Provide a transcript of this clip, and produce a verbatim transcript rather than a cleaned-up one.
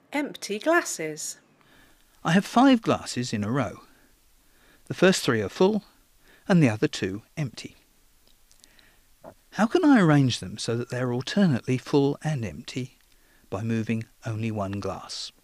Empty glasses. I have five glasses in a row. The first three are full and the other two empty. How can I arrange them so that they are alternately full and empty by moving only one glass?